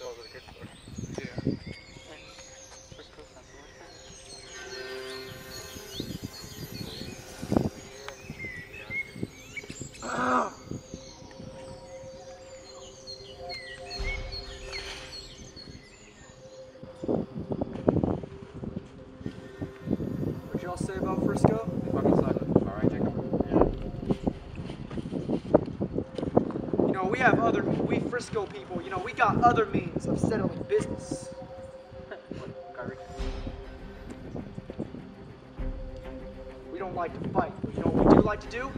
Frisco is a good store. Yeah. Frisco's not so much fun. What y'all say about Frisco? They fucking suck. Alright, Jacob? You know, we Frisco people, you know, we got other means of settling business. What? Kyrie? We don't like to fight, but you know what we do like to do?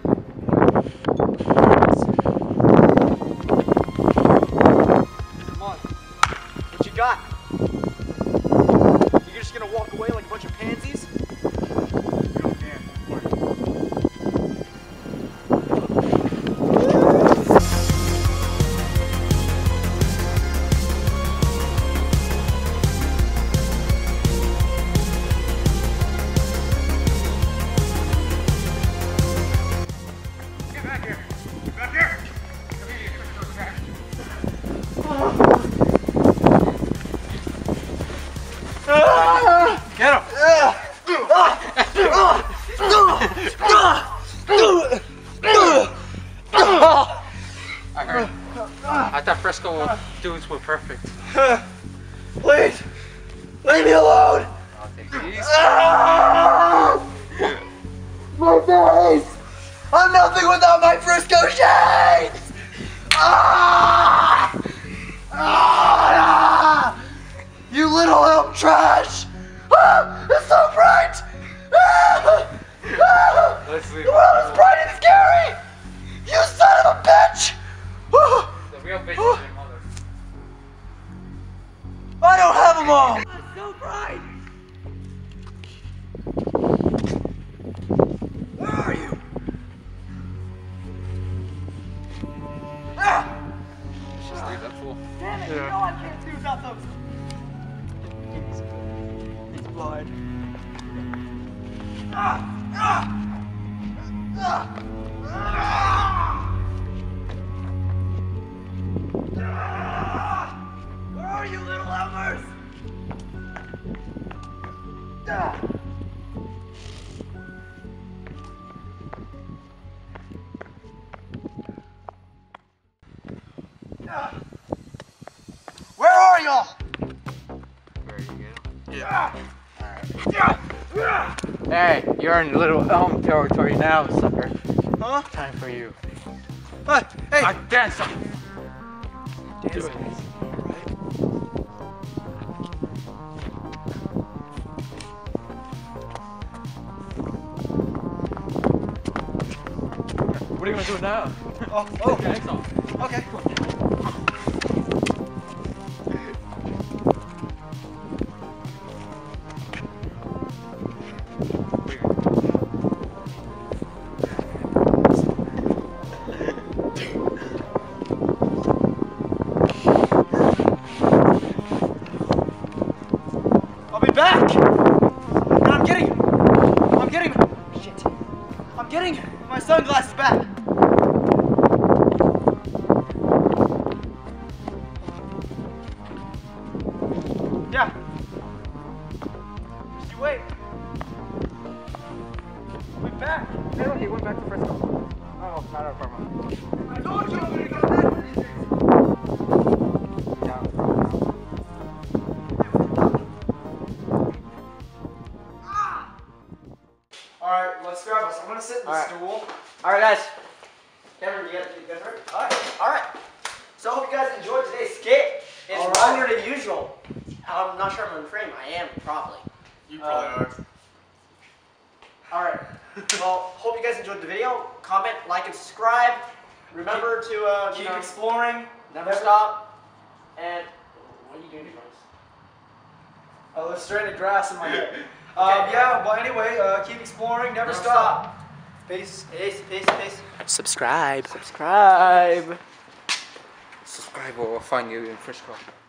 Come on. What you got? You're just gonna walk away like a bunch of pansies? Get him! I thought Frisco dudes were perfect. Please, leave me alone! I'll take these. My face! I'm nothing without my Frisco shades! You little help trash! It's so bright! Let's leave. The world is bright and scary! You son of a bitch! The real bitch is your mother. I don't have them all! It's so bright! Where are you? Just leave that fool. Damn it, you know I can't do without those. He's blind. Where are you, little lovers? Where are y'all? Where are you going? Yeah. Hey, you're in little elm territory now, sucker. Huh? Time for you. Hey! Dance! Dance. What are you gonna do now? Oh. Dance off. Okay. I'll be back! And I'm getting my sunglasses back! Yeah. Just you wait. I'll be back. No, he went back to Frisco. Oh, not our apartment. I told you I'm gonna go back for these things. Alright, let's grab us. I'm gonna sit in the stool. Alright, guys. Cameron, you guys ready? Alright. So I hope you guys enjoyed today's skit. It's longer than usual. I'm not sure I'm in frame. I am, probably. You probably are. Alright. Well, hope you guys enjoyed the video. Comment, like, and subscribe. Remember to keep exploring. Never stop. And what are you doing, guys? Oh, there's stranded grass in my head. Yeah, well, anyway, keep exploring. Never stop. Peace. Subscribe. Subscribe or we'll find you in Frisco.